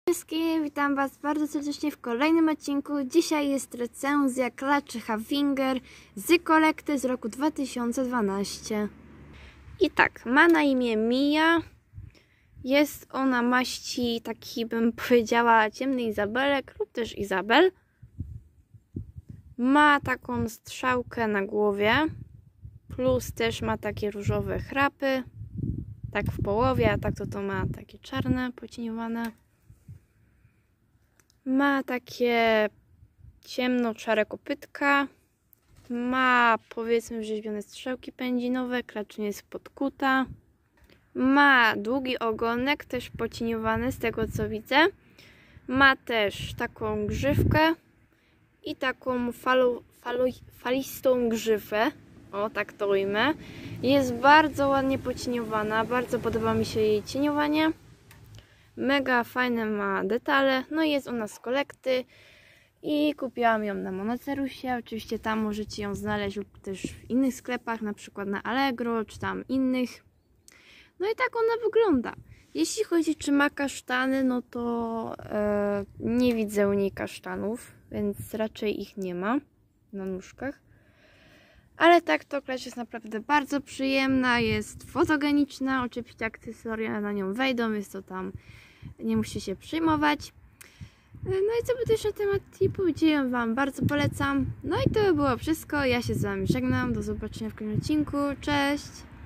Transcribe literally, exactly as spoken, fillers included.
Wszystkim, witam Was bardzo serdecznie w kolejnym odcinku. Dzisiaj jest recenzja klaczy Havinger z kolekty z roku dwa tysiące dwunastego. I tak, ma na imię Mia. Jest ona maści taki, bym powiedziała, ciemny Izabelek lub też Izabel. Ma taką strzałkę na głowie, plus też ma takie różowe chrapy, tak w połowie, a tak to to ma takie czarne, pocieniowane. Ma takie ciemno-szare kopytka. Ma, powiedzmy, wrzeźbione strzałki pędzinowe. Klacz nie jest podkuta. Ma długi ogonek, też pocieniowany z tego co widzę. Ma też taką grzywkę i taką falu, falu, falistą grzywę. O, tak to ujmę. Jest bardzo ładnie pocieniowana. Bardzo podoba mi się jej cieniowanie. Mega fajne ma detale, no i jest ona z kolekty i kupiłam ją na Monocerusie. Oczywiście tam możecie ją znaleźć lub też w innych sklepach, na przykład na Allegro czy tam innych. No i tak ona wygląda. Jeśli chodzi czy ma kasztany, no to e, nie widzę u niej kasztanów, więc raczej ich nie ma na nóżkach. Ale tak, to klacz jest naprawdę bardzo przyjemna, jest fotogeniczna, oczywiście akcesoria na nią wejdą, jest to tam, nie musicie się przejmować. No i co by też na temat i powiedziałem Wam, bardzo polecam. No i to by było wszystko, ja się z Wami żegnam, do zobaczenia w kolejnym odcinku, cześć!